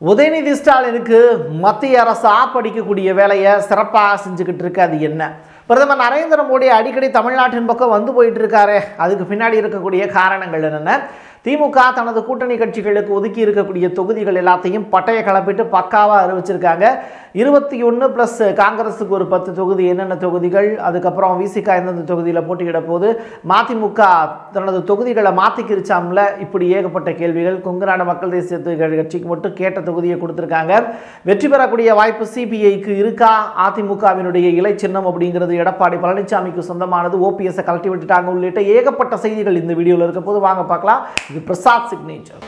உதயநிதி ஸ்டாலினுக்கு மத்திய அரசு ஆப்படிக்கக்கூடிய வேலையை சிறப்பாக செஞ்சுக்கிட்டு இருக்கு. அது என்ன? பிரதமர் நரேந்திர மோடி அடிக்கடி தமிழ்நாட்டின் பக்கம் வந்து போயிட்டு இருக்காரு. அதுக்கு பின்னாடி இருக்கக்கூடிய காரணங்கள் என்னென்ன? திமுக தனது கூட்டணி கட்சிகளுக்கு ஒதுக்கி இருக்கக்கூடிய தொகுதிகள் எல்லாத்தையும் பட்டையை கிளப்பிட்டு பக்காவாக அறிவிச்சிருக்காங்க. 21 ப்ளஸ் காங்கிரஸுக்கு ஒரு 10 தொகுதி. என்னென்ன தொகுதிகள்? அதுக்கப்புறம் விசிக எந்தெந்த தொகுதியில் போட்டியிட போது, மதிமுக தனது தொகுதிகளை மாற்றிக்கிருச்சாம்ல, இப்படி ஏகப்பட்ட கேள்விகள். கொங்கு நாடு மக்கள் தேசிய கட்சிக்கு மட்டும் கேட்ட தொகுதியை கொடுத்துருக்காங்க. வெற்றி பெறக்கூடிய வாய்ப்பு சிபிஐக்கு இருக்கா? அதிமுகவினுடைய இலை சின்னம் அப்படிங்கிறது எடப்பாடி பழனிசாமிக்கு சொந்தமானது. ஓபிஎஸ் கழட்டி விட்டுட்டாங்க. உள்ளிட்ட ஏகப்பட்ட செய்திகள் இந்த வீடியோவில் இருக்க போது வாங்க பார்க்கலாம். இது பிரசாத் சிக்னேச்சர்.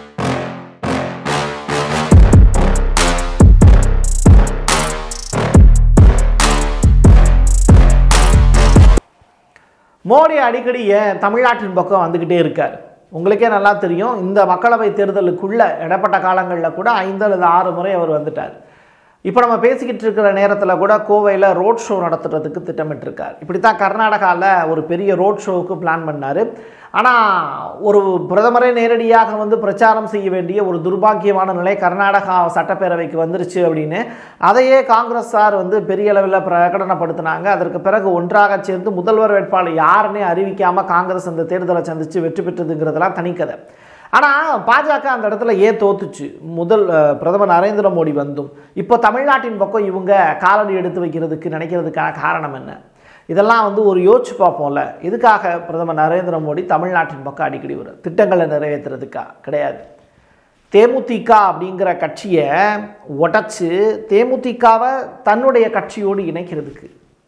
மோடி அடிக்கடி ஏன் தமிழ்நாட்டின் பக்கம் வந்துக்கிட்டே இருக்கார்? உங்களுக்கே நல்லா தெரியும். இந்த மக்களவை தேர்தலுக்குள்ள இடப்பட்ட காலங்களில் கூட 5 அல்லது 6 முறை அவர் வந்துட்டார். இப்போ நம்ம பேசிக்கிட்டு இருக்கிற நேரத்தில் கூட கோவையில் ரோட் ஷோ நடத்துறதுக்கு திட்டமிட்டிருக்கார். இப்படி தான் கர்நாடகாவில் ஒரு பெரிய ரோட் ஷோவுக்கு பிளான் பண்ணார். ஆனால் ஒரு பிரதமரை நேரடியாக வந்து பிரச்சாரம் செய்ய வேண்டிய ஒரு துர்பாக்கியமான நிலை கர்நாடகா சட்டப்பேரவைக்கு வந்துருச்சு அப்படின்னு அதையே காங்கிரஸார் வந்து பெரிய அளவில் பிரகடனப்படுத்தினாங்க. அதற்கு பிறகு ஒன்றாக சேர்ந்து முதல்வர் வேட்பாளர் யாருன்னே அறிவிக்காமல் காங்கிரஸ் அந்த தேர்தலை சந்தித்து வெற்றி பெற்றதுங்கிறதெல்லாம் தனிக்கதை. ஆனால் பாஜக அந்த இடத்துல ஏன் தோத்துச்சு? பிரதமர் நரேந்திர மோடி வந்தும் இப்போ தமிழ்நாட்டின் பக்கம் இவங்க காலடி எடுத்து வைக்கிறதுக்கு நினைக்கிறதுக்கான காரணம் என்ன? இதெல்லாம் வந்து ஒரு யோசிச்சு பார்ப்போம்ல. இதுக்காக பிரதமர் நரேந்திர மோடி தமிழ்நாட்டின் பக்கம் அடிக்கடி வரும் திட்டங்களை நிறைவேற்றுறதுக்கா? கிடையாது. தேமுதிக அப்படிங்கிற கட்சியை உடைச்சு தேமுதிகவை தன்னுடைய கட்சியோடு இணைக்கிறதுக்கு,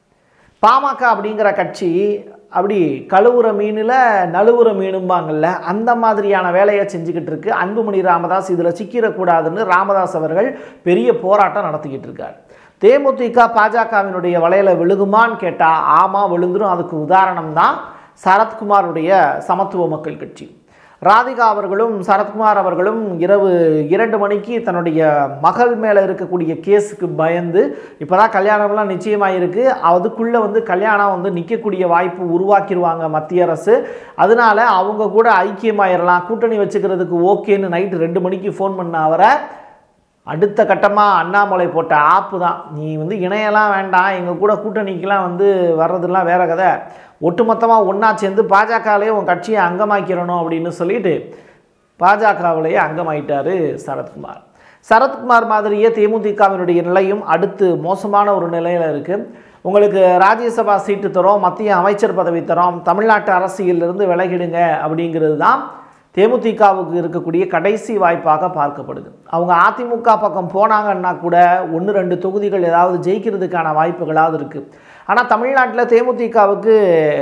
பாமக அப்படிங்கிற கட்சி அப்படி கழுவுற மீனில் நழுவுற மீனும்பாங்கள்ல, அந்த மாதிரியான வேலையை செஞ்சுக்கிட்டு இருக்கு. அன்புமணி ராமதாஸ் இதில் சிக்கிடக்கூடாதுன்னு ராமதாஸ் அவர்கள் பெரிய போராட்டம் நடத்திக்கிட்டு இருக்கார். தேமுதிக பாஜகவினுடைய வலையில விழுகுமான்னு கேட்டால் ஆமாம் விழுந்துடும். அதுக்கு உதாரணம் தான் சரத்குமாருடைய சமத்துவ மக்கள் கட்சி. ராதிகா அவர்களும் சரத்குமார் அவர்களும் இரவு 2 மணிக்கு தன்னுடைய மகள் மேலே இருக்கக்கூடிய கேஸுக்கு பயந்து இப்போ தான் கல்யாணம்லாம் நிச்சயமாயிருக்கு. அதுக்குள்ளே வந்து கல்யாணம் வந்து நிற்கக்கூடிய வாய்ப்பு உருவாக்கிடுவாங்க மத்திய அரசு. அதனால அவங்க கூட ஐக்கியமாயிடலாம், கூட்டணி வச்சுக்கிறதுக்கு ஓகேன்னு நைட்டு 2 மணிக்கு ஃபோன் பண்ண அவரை அடுத்த கட்டமாக அண்ணாமலை போட்ட ஆப்பு தான், நீ வந்து இணையெல்லாம் வேண்டாம், எங்கள் கூட கூட்டணிக்கெலாம் வந்து வர்றதுலாம் வேற கதை, ஒட்டுமொத்தமாக ஒன்றா சேர்ந்து பாஜகவிலேயே உன் கட்சியை அங்கமாக்கிறணும் அப்படின்னு சொல்லிட்டு பாஜகவிலேயே அங்கமாயிட்டார் சரத்குமார். சரத்குமார் மாதிரியே தேமுதிகவினுடைய நிலையும் அடுத்து மோசமான ஒரு நிலையில் இருக்குது. உங்களுக்கு ராஜ்யசபா சீட்டு தரோம், மத்திய அமைச்சர் பதவி தரோம், தமிழ்நாட்டு அரசியலிருந்து விலகிடுங்க அப்படிங்கிறது தான் தேமுதிகவுக்கு இருக்கக்கூடிய கடைசி வாய்ப்பாக பார்க்கப்படுது. அவங்க அதிமுக பக்கம் போனாங்கன்னா கூட 1-2 தொகுதிகள் ஏதாவது ஜெயிக்கிறதுக்கான வாய்ப்புகளாவது இருக்குது. ஆனால் தமிழ்நாட்டில் தேமுதிகவுக்கு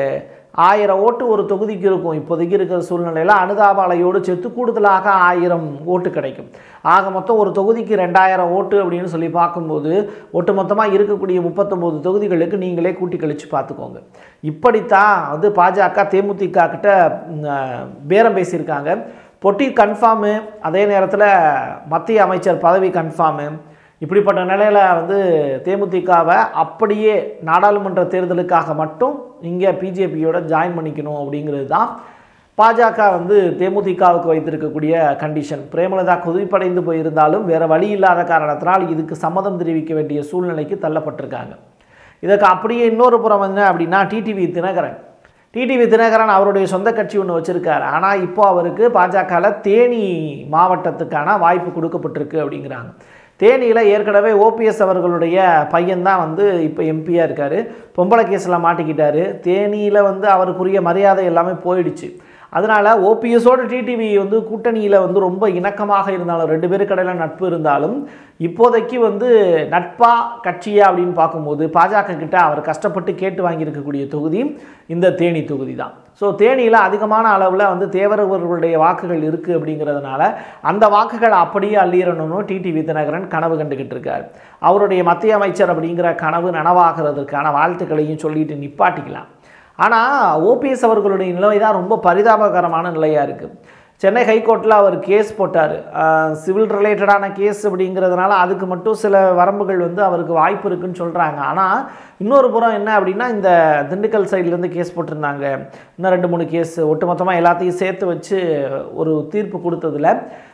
1000 ஓட்டு ஒரு தொகுதிக்கு இருக்கும். இப்போதைக்கு இருக்கிற சூழ்நிலையில் அனுதாபாலையோடு சேர்த்து கூடுதலாக 1000 ஓட்டு கிடைக்கும். ஆக மொத்தம் ஒரு தொகுதிக்கு 2000 ஓட்டு அப்படின்னு சொல்லி பார்க்கும்போது ஒட்டு மொத்தமாக இருக்கக்கூடிய 39 தொகுதிகளுக்கு நீங்களே கூட்டி கழித்து பார்த்துக்கோங்க. இப்படித்தான் வந்து பாஜக தேமுதிக கிட்ட பேரம் பேசியிருக்காங்க. பொட்டி கன்ஃபார்மு, அதே நேரத்தில் மத்திய அமைச்சர் பதவி கன்ஃபார்மு. இப்படிப்பட்ட நிலையில் வந்து தேமுதிகவை அப்படியே நாடாளுமன்ற தேர்தலுக்காக மட்டும் இங்கே பிஜேபியோட ஜாயின் பண்ணிக்கணும் அப்படிங்கிறது தான் பாஜக வந்து தேமுதிகவுக்கு வைத்திருக்கக்கூடிய கண்டிஷன். பிரேமலதா கொதிப்படைந்து போயிருந்தாலும் வேறு வழி இல்லாத காரணத்தினால் இதுக்கு சம்மதம் தெரிவிக்க வேண்டிய சூழ்நிலைக்கு தள்ளப்பட்டிருக்காங்க. இதற்கு அப்படியே இன்னொரு புறம் என்ன அப்படின்னா டிடிவி தினகரன் அவருடைய சொந்த கட்சி ஒன்று வச்சுருக்கார். ஆனால் இப்போ அவருக்கு பாஜகவில் தேனி மாவட்டத்துக்கான வாய்ப்பு கொடுக்கப்பட்டிருக்கு அப்படிங்கிறாங்க. தேனியில் ஏற்கனவே ஓபிஎஸ் அவர்களுடைய பையன்தான் வந்து இப்போ எம்பியாக இருக்கார். பொம்பளை கேஸில் மாட்டிக்கிட்டார். தேனியில் வந்து அவருக்குரிய மரியாதை எல்லாமே போயிடுச்சு. அதனால் ஓபிஎஸோடு டிடிவி வந்து கூட்டணியில் வந்து ரொம்ப இணக்கமாக இருந்தாலும் 2 பேருக்கு இடையில நட்பு இருந்தாலும் இப்போதைக்கு வந்து நட்பா கட்சியா அப்படின்னு பார்க்கும்போது பாஜக கிட்ட அவர் கஷ்டப்பட்டு கேட்டு வாங்கியிருக்கக்கூடிய தொகுதி இந்த தேனி தொகுதி தான். ஸோ தேனியில் அதிகமான அளவில் வந்து தேவரவர்களுடைய வாக்குகள் இருக்குது அப்படிங்கிறதுனால அந்த வாக்குகள் அப்படியே அள்ளிடணும்னு டிடிவி தினகரன் கனவு கண்டுக்கிட்டு இருக்கார். அவருடைய மத்திய அமைச்சர் அப்படிங்கிற கனவு நனவாகிறதுக்கான வாழ்த்துக்களையும் சொல்லிட்டு நிப்பாட்டிக்கலாம். ஆனால் ஓபிஎஸ் அவர்களுடைய நிலை தான் ரொம்ப பரிதாபகரமான நிலையாக இருக்குது. சென்னை ஹைகோர்ட்டில் அவர் கேஸ் போட்டார். சிவில் ரிலேட்டடான கேஸ் அப்படிங்கிறதுனால அதுக்கு மட்டும் சில வரம்புகள் வந்து அவருக்கு வாய்ப்பு இருக்குன்னு சொல்கிறாங்க. ஆனால் இன்னொரு புறம் என்ன அப்படின்னா, இந்த திண்டுக்கல் சைட்லேருந்து கேஸ் போட்டிருந்தாங்க. இன்னும் 2-3 கேஸ் ஒட்டுமொத்தமாக எல்லாத்தையும் சேர்த்து வச்சு ஒரு தீர்ப்பு கொடுத்ததில்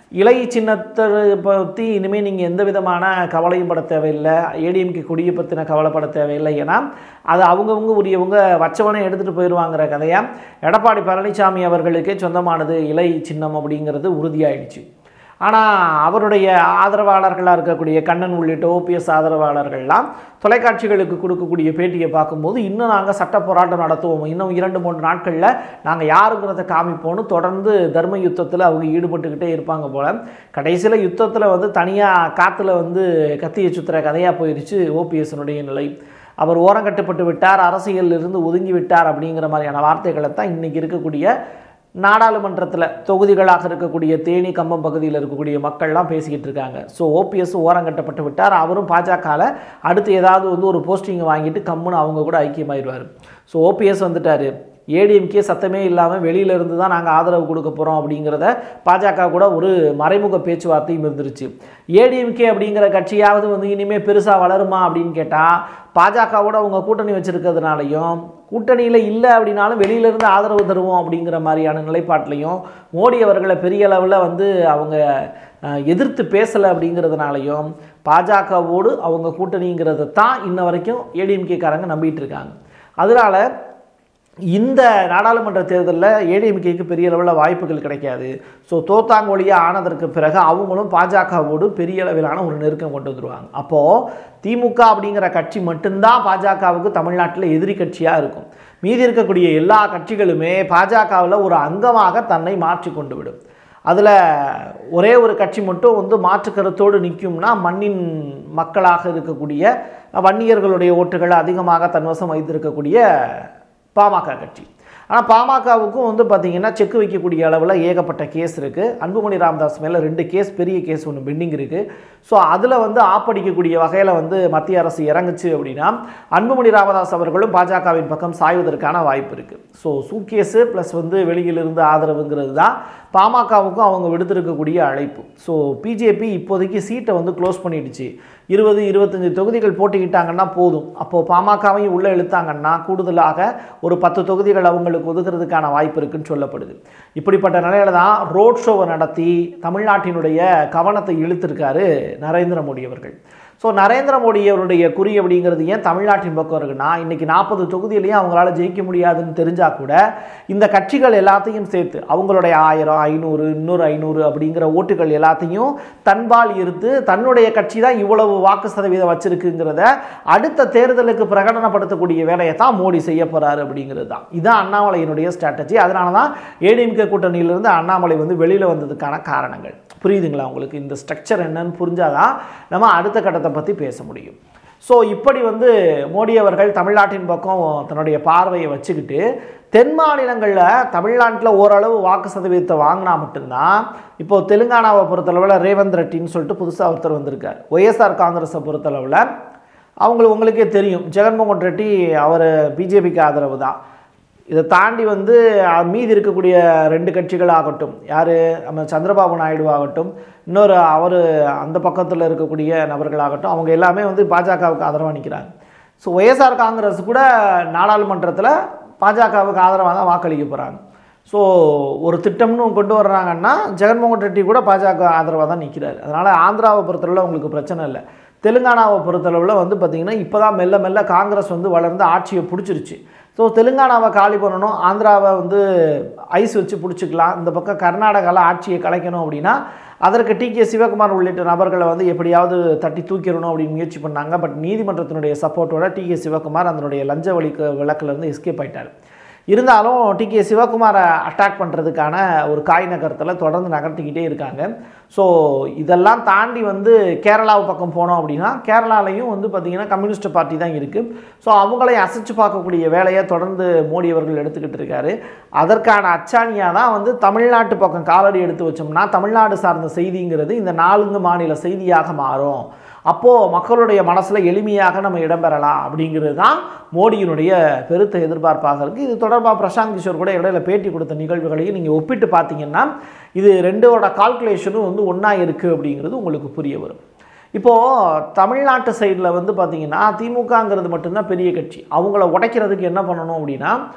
இலை சின்னத்தை பற்றி இனிமேல் நீங்கள் எந்த விதமான கவலையும் பட தேவையில்லை, ஏடிஎம்கே கொடியை பற்றின கவலைப்பட தேவையில்லை. ஏன்னா அது அவங்கவுங்க உரியவங்க வச்சவனே எடுத்துகிட்டு போயிடுவாங்கிற கதையாக எடப்பாடி பழனிசாமி அவர்களுக்கே சொந்தமானது இலை சின்னம் அப்படிங்கிறது உறுதியாயிடுச்சு. ஆனால் அவருடைய ஆதரவாளர்களாக இருக்கக்கூடிய கண்ணன் உள்ளிட்ட ஓபிஎஸ் ஆதரவாளர்கள்லாம் தொலைக்காட்சிகளுக்கு கொடுக்கக்கூடிய பேட்டியை பார்க்கும்போது இன்னும் நாங்கள் சட்ட போராட்டம் நடத்துவோம், இன்னும் 2-3 நாட்களில் நாங்கள் யாருங்கிறத காமிப்போன்னு தொடர்ந்து தர்ம யுத்தத்தில் அவங்க ஈடுபட்டுக்கிட்டே இருப்பாங்க போல். கடைசியில் யுத்தத்தில் வந்து தனியாக காற்றுல வந்து கத்தியை சுற்றுற கதையாக போயிடுச்சு ஓபிஎஸ்னுடைய நிலை. அவர் ஓரங்கட்டுப்பட்டு விட்டார், அரசியலிருந்து ஒதுங்கி விட்டார் அப்படிங்கிற மாதிரியான வார்த்தைகளை தான் இன்றைக்கி இருக்கக்கூடிய நாடாளுமன்றத்தில் தொகுதிகளாக இருக்கக்கூடிய தேனி கம்பம் பகுதியில் இருக்கக்கூடிய மக்கள்லாம் பேசிக்கிட்டு இருக்காங்க. ஸோ ஓபிஎஸ் ஓரங்கட்டப்பட்டு விட்டார், அவரும் பாஜகவில் அடுத்து ஏதாவது வந்து ஒரு போஸ்டிங்கை வாங்கிட்டு கம்முன்னு அவங்க கூட ஐக்கியமாயிடுவார். ஸோ ஓபிஎஸ் வந்துட்டார், ஏடிஎம்கே சத்தமே இல்லாமல் வெளியிலேருந்து தான் நாங்கள் ஆதரவு கொடுக்க போகிறோம் அப்படிங்கிறத பாஜக கூட ஒரு மறைமுக பேச்சுவார்த்தையும் இருந்துருச்சு. ஏடிஎம்கே அப்படிங்கிற கட்சியாவது வந்து இனிமேல் பெருசாக வளருமா அப்படின்னு கேட்டால் பாஜகவோட அவங்க கூட்டணி வச்சுருக்கிறதுனாலையும் கூட்டணியில் இல்லை அப்படின்னாலும் வெளியிலேருந்து ஆதரவு தருவோம் அப்படிங்கிற மாதிரியான நிலைப்பாட்டிலையும் மோடி அவர்களை பெரிய அளவில் வந்து அவங்க எதிர்த்து பேசலை அப்படிங்கிறதுனாலையும் பாஜகவோடு அவங்க கூட்டணிங்கிறத தான் இன்ன வரைக்கும் ஏடிஎம்கேக்காரங்க நம்பிட்டு இருக்காங்க. அதனால் இந்த நாடாளுமன்ற தேர்தலில் ஏடிஎம்கேக்கு பெரிய அளவில் வாய்ப்புகள் கிடைக்காது. ஸோ தோத்தாங்கோலியாக ஆனதற்கு பிறகு அவங்களும் பாஜகவோடு பெரிய அளவிலான ஒரு நெருக்கம் கொண்டு வந்துடுவாங்க. அப்போது திமுக அப்படிங்கிற கட்சி மட்டும்தான் பாஜகவுக்கு தமிழ்நாட்டில் எதிரி கட்சியாக இருக்கும். மீதி இருக்கக்கூடிய எல்லா கட்சிகளுமே பாஜகவில் ஒரு அங்கமாக தன்னை மாற்றி கொண்டு விடும். அதில் ஒரே ஒரு கட்சி மட்டும் வந்து மாற்று கருத்தோடு நிற்கும்னா மண்ணின் மக்களாக இருக்கக்கூடிய வன்னியர்களுடைய ஓட்டுகளை அதிகமாக தன்வசம் வைத்திருக்கக்கூடிய பாமக கட்சி. ஆனால் பாமகவுக்கும் வந்து பார்த்திங்கன்னா செக்கு வைக்கக்கூடிய அளவில் ஏகப்பட்ட கேஸ் இருக்குது. அன்புமணி ராமதாஸ் மேலே 2 கேஸ், பெரிய கேஸ் ஒன்று பெண்டிங் இருக்குது. ஸோ அதில் வந்து ஆப்படிக்கக்கூடிய வகையில் வந்து மத்திய அரசு இறங்குச்சு அப்படின்னா அன்புமணி ராமதாஸ் அவர்களும் பாஜகவின் பக்கம் சாய்வதற்கான வாய்ப்பு இருக்குது. ஸோ சூட்கேஸு ப்ளஸ் வந்து வெளியிலிருந்து ஆதரவுங்கிறது தான் பாமகவுக்கும் அவங்க விடுத்திருக்கக்கூடிய அழைப்பு. ஸோ பிஜேபி இப்போதைக்கு சீட்டை வந்து க்ளோஸ் பண்ணிடுச்சு. 20-25 தொகுதிகள் போட்டிக்கிட்டாங்கன்னா போதும். அப்போது பாமகவையும் உள்ளே இழுத்தாங்கன்னா கூடுதலாக ஒரு 10 தொகுதிகள் அவங்களுக்கு ஒதுக்கிறதுக்கான வாய்ப்பு இருக்குன்னு சொல்லப்படுது. இப்படிப்பட்ட நிலையில தான் ரோட் ஷோவை நடத்தி தமிழ்நாட்டினுடைய கவனத்தை இழுத்திருக்காரு நரேந்திர மோடி அவர்கள். ஸோ நரேந்திர மோடி அவருடைய குறி அப்படிங்கிறது ஏன் தமிழ்நாட்டின் பக்கம் இருக்குன்னா, இன்றைக்கி 40 தொகுதியிலையும் அவங்களால ஜெயிக்க முடியாதுன்னு தெரிஞ்சால் கூட இந்த கட்சிகள் எல்லாத்தையும் சேர்த்து அவங்களுடைய 1000, 500, இன்னொரு 500 அப்படிங்கிற ஓட்டுகள் எல்லாத்தையும் தன்பால் ஈர்த்து தன்னுடைய கட்சி தான் இவ்வளவு வாக்கு சதவீதம் வச்சிருக்குங்கிறத அடுத்த தேர்தலுக்கு பிரகடனப்படுத்தக்கூடிய வேலையை தான் மோடி செய்ய போகிறாரு அப்படிங்கிறது தான். இதுதான் அண்ணாமலையினுடைய ஸ்ட்ராட்டஜி. அதனால தான் ஏடிஎம்கே கூட்டணியிலிருந்து அண்ணாமலை வந்து வெளியில் வந்ததுக்கான காரணங்கள் புரியுதுங்களா உங்களுக்கு? இந்த ஸ்ட்ரக்சர் என்னன்னு புரிஞ்சாதான் நம்ம அடுத்த கட்டத்தை பற்றி பேச முடியும். ஸோ இப்படி வந்து மோடி அவர்கள் தமிழ்நாட்டின் பக்கம் தன்னுடைய பார்வையை வச்சுக்கிட்டு தென் மாநிலங்களில் தமிழ்நாட்டில் ஓரளவு வாக்கு சதவீதத்தை வாங்கினா மட்டும்தான். இப்போது தெலுங்கானாவை பொறுத்தளவில் ரேவந்த் ரெட்டின்னு சொல்லிட்டு புதுசாக ஒருத்தர் வந்திருக்கார். ஒய்எஸ்ஆர் காங்கிரஸை பொறுத்தளவில் உங்களுக்கே தெரியும், ஜெகன்மோகன் ரெட்டி அவர் பிஜேபிக்கு ஆதரவு தான். இதை தாண்டி வந்து மீதி இருக்கக்கூடிய 2 கட்சிகள் ஆகட்டும், யார் நம்ம சந்திரபாபு நாயுடு ஆகட்டும், இன்னொரு அவர் அந்த பக்கத்தில் இருக்கக்கூடிய நபர்களாகட்டும், அவங்க எல்லாமே வந்து பாஜகவுக்கு ஆதரவாக நிற்கிறாங்க. ஸோ ஒய்எஸ்ஆர் காங்கிரஸ் கூட நாடாளுமன்றத்தில் பாஜகவுக்கு ஆதரவாக தான் வாக்களிக்க போகிறாங்க. ஸோ ஒரு திட்டம்னு கொண்டு வர்றாங்கன்னா ஜெகன்மோகன் ரெட்டி கூட பாஜக ஆதரவாக தான் நிற்கிறார். அதனால் ஆந்திராவை பொறுத்தளவில் உங்களுக்கு பிரச்சனை இல்லை. தெலுங்கானாவை பொறுத்தளவில் வந்து பார்த்திங்கன்னா இப்போ தான் மெல்ல மெல்ல காங்கிரஸ் வந்து வளர்ந்து ஆட்சியை பிடிச்சிருச்சு. ஸோ தெலுங்கானாவை காலி பண்ணணும், ஆந்திராவை வந்து ஐஸ் வச்சு பிடிச்சிக்கலாம், இந்த பக்கம் கர்நாடகாவில் ஆட்சியை கலைக்கணும் அப்படின்னா அதற்கு டிகே சிவகுமார் உள்ளிட்ட நபர்களை வந்து எப்படியாவது தட்டி தூக்கிடணும் அப்படின்னு முயற்சி பண்ணாங்க. பட் நீதிமன்றத்தினுடைய சப்போர்ட்டோட டிகே சிவகுமார் அதனுடைய லஞ்ச வழக்கிலிருந்து எஸ்கேப் ஆயிட்டார். இருந்தாலும் டிகே சிவகுமாரை அட்டாக் பண்ணுறதுக்கான ஒரு காய் நகரத்தில் தொடர்ந்து நகர்த்திக்கிட்டே இருக்காங்க. ஸோ இதெல்லாம் தாண்டி வந்து கேரளாவு பக்கம் போனோம் அப்படின்னா கேரளாலையும் வந்து பார்த்திங்கன்னா கம்யூனிஸ்ட் பார்ட்டி தான் இருக்குது. ஸோ அவங்களையும் அசைச்சு பார்க்கக்கூடிய வேலையை தொடர்ந்து மோடி அவர்கள் எடுத்துக்கிட்டு இருக்காரு. அதற்கான அச்சாணியாக தான் வந்து தமிழ்நாட்டு பக்கம் காலடி எடுத்து வச்சோம்னா தமிழ்நாடு சார்ந்த செய்திங்கிறது இந்த 4 மாநில செய்தியாக மாறும். அப்போது மக்களுடைய மனசில் எளிமையாக நம்ம இடம்பெறலாம் அப்படிங்கிறது தான் மோடியினுடைய பெருத்த எதிர்பார்ப்பாக இருக்குது. இது தொடர்பாக பிரசாந்த் கிஷோர் கூட இடையில பேட்டி கொடுத்த நிகழ்வுகளையும் நீங்கள் ஒப்பிட்டு பார்த்தீங்கன்னா இது 2ஓட கால்குலேஷனும் வந்து ஒன்றா இருக்குது அப்படிங்கிறது உங்களுக்கு புரிய வரும். இப்போது தமிழ்நாட்டு சைடில் வந்து பார்த்திங்கன்னா திமுகங்கிறது மட்டும்தான் பெரிய கட்சி. அவங்கள உடைக்கிறதுக்கு என்ன பண்ணணும் அப்படின்னா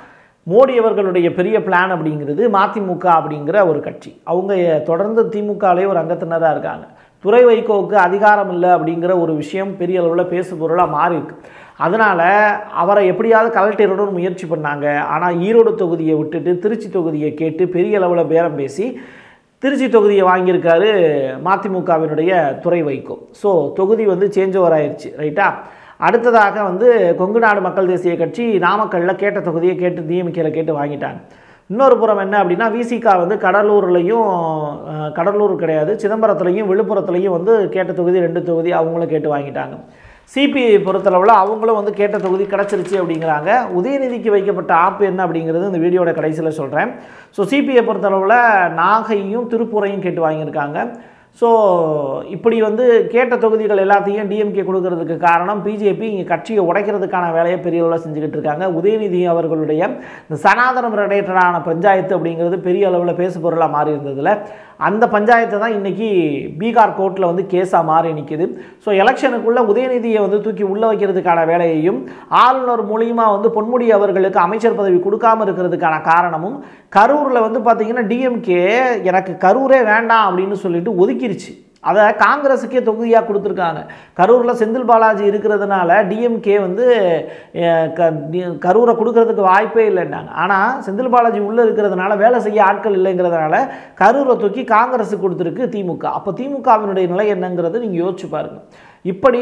மோடி அவர்களுடைய பெரிய பிளான் அப்படிங்கிறது மதிமுக அப்படிங்கிற ஒரு கட்சி. அவங்க தொடர்ந்து திமுகலே ஒரு அங்கத்தினராக இருக்காங்க. துரை வைகோவுக்கு அதிகாரம் இல்லை அப்படிங்கிற ஒரு விஷயம் பெரிய அளவில் பேசு பொருளாக மாறி இருக்கு. அதனால் அவரை எப்படியாவது கலெக்டரோடு முயற்சி பண்ணாங்க. ஆனால் ஈரோடு தொகுதியை விட்டுட்டு திருச்சி தொகுதியை கேட்டு பெரிய அளவில் பேரம் பேசி திருச்சி தொகுதியை வாங்கியிருக்காரு மதிமுகவினுடைய துரை வைகோ. ஸோ தொகுதி வந்து சேஞ்ச் ஓவர் ஆயிடுச்சு, ரைட்டா. அடுத்ததாக வந்து கொங்கு நாடு மக்கள் தேசிய கட்சி நாமக்கல்லில் கேட்ட தொகுதியை கேட்டு டிஎம்கேல கேட்டு வாங்கிட்டாங்க. இன்னொரு புறம் என்ன அப்படின்னா விசிகா வந்து கடலூர் கிடையாது, சிதம்பரத்துலையும் விழுப்புரத்துலையும் வந்து கேட்ட தொகுதி 2 தொகுதி அவங்களும் கேட்டு வாங்கிட்டாங்க. சிபிஐ பொறுத்தளவில் அவங்களும் வந்து கேட்ட தொகுதி கிடச்சிருச்சு அப்படிங்கிறாங்க. உதயநிதிக்கு வைக்கப்பட்ட ஆப்பு என்ன அப்படிங்கிறது இந்த வீடியோட கடைசியில் சொல்கிறேன். ஸோ சிபிஐ பொறுத்தளவில் நாகையும் திருப்பூரையும் கேட்டு வாங்கியிருக்காங்க. ஸோ இப்படி வந்து கேட்ட தொகுதிகள் எல்லாத்தையும் டிஎம்கே கொடுக்கறதுக்கு காரணம் பிஜேபி இங்கே கட்சியை உடைக்கிறதுக்கான வேலையை பெரிய அளவில் செஞ்சுக்கிட்டு இருக்காங்க. உதயநிதி அவர்களுடைய இந்த சனாதனம் ரிலேட்டடான பஞ்சாயத்து அப்படிங்கிறது பெரிய அளவில் பேசு பொருளாக மாறி இருந்ததில் அந்த பஞ்சாயத்தை தான் இன்றைக்கி பீகார் கோர்ட்டில் வந்து கேஸாக மாறி நிற்கிது. ஸோ எலெக்ஷனுக்குள்ளே உதயநிதியை வந்து தூக்கி உள்ளே வைக்கிறதுக்கான வேலையையும் ஆளுநர் மூலியமாக வந்து பொன்முடி அவர்களுக்கு அமைச்சர் பதவி கொடுக்காமல் இருக்கிறதுக்கான காரணமும் கரூரில் வந்து பார்த்திங்கன்னா டிஎம்கே எனக்கு கரூரே வேண்டாம் அப்படின்னு சொல்லிட்டு ஒதுக்கிருச்சு. அதை காங்கிரஸுக்கே தொகுதியாக கொடுத்துருக்காங்க. கரூரில் செந்தில் பாலாஜி இருக்கிறதுனால டிஎம்கே வந்து கரூரை கொடுக்கறதுக்கு வாய்ப்பே இல்லைன்னாங்க. ஆனால் செந்தில் பாலாஜி உள்ளே இருக்கிறதுனால வேலை செய்ய ஆட்கள் இல்லைங்கிறதுனால கரூரை தூக்கி காங்கிரஸுக்கு கொடுத்துருக்கு திமுக. அப்போ திமுகவினுடைய நிலை என்னங்கிறது நீங்கள் யோசிச்சு பாருங்கள். இப்படி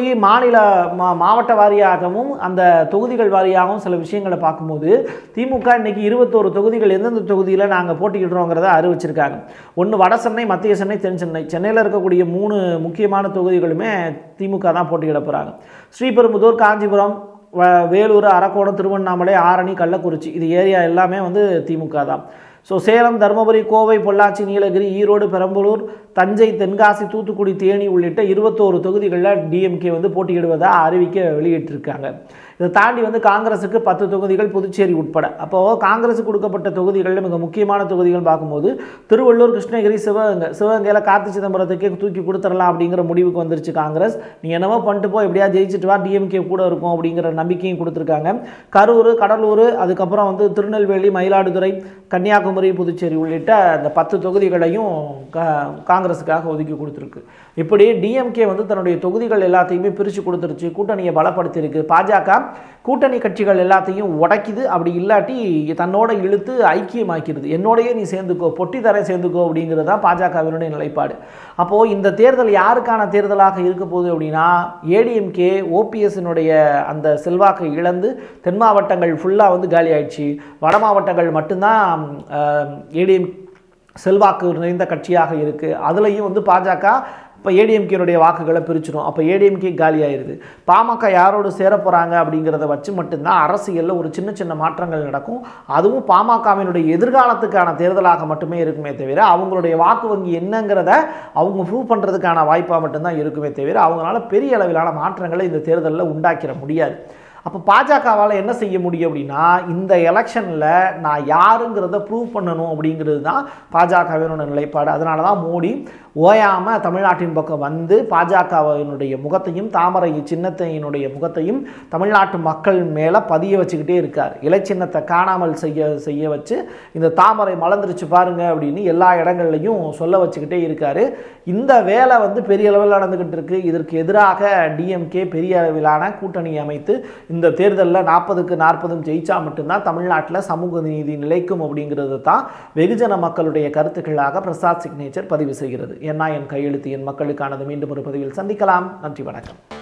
மாவட்ட வாரியாகவும் அந்த தொகுதிகள் வாரியாகவும் சில விஷயங்களை பார்க்கும்போது திமுக இன்றைக்கி 21 தொகுதிகள் எந்தெந்த தொகுதியில் நாங்கள் போட்டிக்கிடுறோங்கிறத அறிவிச்சிருக்காங்க. ஒன்று வட சென்னை, மத்திய சென்னை, தென் சென்னை. சென்னையில் இருக்கக்கூடிய 3 முக்கியமான தொகுதிகளுமே திமுக தான் போட்டியிட போகிறாங்க. ஸ்ரீபெரும்புதூர், காஞ்சிபுரம், வேலூர், அரக்கோணம், திருவண்ணாமலை, ஆரணி, கள்ளக்குறிச்சி இது ஏரியா எல்லாமே வந்து திமுக தான். ஸோ சேலம், தருமபுரி, கோவை, பொள்ளாச்சி, நீலகிரி, ஈரோடு, பெரம்பலூர், தஞ்சை, தென்காசி, தூத்துக்குடி, தேனி உள்ளிட்ட 21 தொகுதிகளில் டிஎம்கே வந்து போட்டியிடுவதாக அறிவிக்க வெளியிட்டிருக்காங்க. இதை தாண்டி வந்து காங்கிரஸுக்கு 10 தொகுதிகள், புதுச்சேரி உட்பட. அப்போது காங்கிரஸுக்கு கொடுக்கப்பட்ட தொகுதிகளில் மிக முக்கியமான தொகுதிகள் பார்க்கும்போது திருவள்ளூர், கிருஷ்ணகிரி, சிவகங்கையில் கார்த்தி சிதம்பரத்துக்கே தூக்கி கொடுத்துடலாம் அப்படிங்கிற முடிவுக்கு வந்துருச்சு காங்கிரஸ். நீ என்னவோ பண்ணிட்டு போ, எப்படியா ஜெயிச்சுட்டு வா, டிஎம்கே கூட இருக்கும் அப்படிங்கிற நம்பிக்கையும் கொடுத்துருக்காங்க. கரூர், கடலூர், அதுக்கப்புறம் வந்து திருநெல்வேலி, மயிலாடுதுறை, கன்னியாகுமரி, புதுச்சேரி உள்ளிட்ட அந்த 10 தொகுதிகளையும் காங்கிரஸுக்காக ஒதுக்கி கொடுத்துருக்கு. இப்படி டிஎம்கே வந்து தன்னுடைய தொகுதிகள் எல்லாத்தையுமே பிரித்து கொடுத்துருச்சு, கூட்டணியை பலப்படுத்தியிருக்கு. பாஜக கூட்டணி கட்சிகள் எல்லாத்தையும் உடைக்குது, அப்படி இல்லாட்டி தன்னோட இழுத்து ஐக்கியமாக்கிறது. என்னோடையே நீ சேர்ந்துக்கோ, பொட்டி தர சேர்ந்துக்கோ அப்படிங்கிறது தான் பாஜகவினுடைய நிலைப்பாடு. அப்போது இந்த தேர்தல் யாருக்கான தேர்தலாக இருக்க போகுது அப்படின்னா ஏடிஎம்கே ஓபிஎஸ்னுடைய அந்த செல்வாக்கை இழந்து தென் மாவட்டங்கள் ஃபுல்லாக வந்து காலி ஆயிடுச்சு. வட மாவட்டங்கள் மட்டும்தான் ஏடிஎம் செல்வாக்கு நிறைந்த கட்சியாக இருக்குது. அதுலேயும் வந்து பாஜக இப்போ ஏடிஎம்கேனுடைய வாக்குகளை பிரிச்சிடும். அப்போ ஏடிஎம்கே காலி ஆயிடுது. பாமக யாரோடு சேர போகிறாங்க அப்படிங்கிறத வச்சு மட்டும்தான் அரசியலில் ஒரு சின்ன சின்ன மாற்றங்கள் நடக்கும். அதுவும் பாமகவினுடைய எதிர்காலத்துக்கான தேர்தலாக மட்டுமே இருக்குமே தவிர அவங்களுடைய வாக்கு வங்கி என்னங்கிறத அவங்க ப்ரூவ் பண்ணுறதுக்கான வாய்ப்பாக மட்டும்தான் இருக்குமே தவிர அவங்களால பெரிய அளவிலான மாற்றங்களை இந்த தேர்தலில் உண்டாக்கிட முடியாது. அப்போ பாஜகவால் என்ன செய்ய முடியும் அப்படின்னா இந்த எலெக்ஷனில் நான் யாருங்கிறத ப்ரூவ் பண்ணணும் அப்படிங்கிறது தான் பாஜகவினோட நிலைப்பாடு. அதனால தான் மோடி ஓயாமல் தமிழ்நாட்டின் பக்கம் வந்து பாஜகவினுடைய முகத்தையும் தாமரை சின்னத்தையினுடைய முகத்தையும் தமிழ்நாட்டு மக்கள் மேலே பதிய வச்சுக்கிட்டே இருக்கார். இலைச்சின்னத்தை காணாமல் செய்ய வச்சு இந்த தாமரை மலர்ந்துருச்சு பாருங்க அப்படின்னு எல்லா இடங்கள்லையும் சொல்ல வச்சுக்கிட்டே இருக்கார். இந்த வேலை வந்து பெரிய அளவில் நடந்துக்கிட்டு இருக்கு. இதற்கு எதிராக டிஎம்கே பெரிய அளவிலான கூட்டணி அமைத்து இந்த தேர்தலில் 40க்கு 40 ஜெயிச்சா மட்டும்தான் தமிழ்நாட்டில் சமூக நீதி நிலைக்கும் அப்படிங்கிறது தான் வெகுஜன மக்களுடைய கருத்துக்களாக பிரசாத் சிக்னேச்சர் பதிவு செய்கிறது. என் கையெழுத்து என் மக்களுக்கானது. மீண்டும் ஒரு பதிவில் சந்திக்கலாம். நன்றி, வணக்கம்.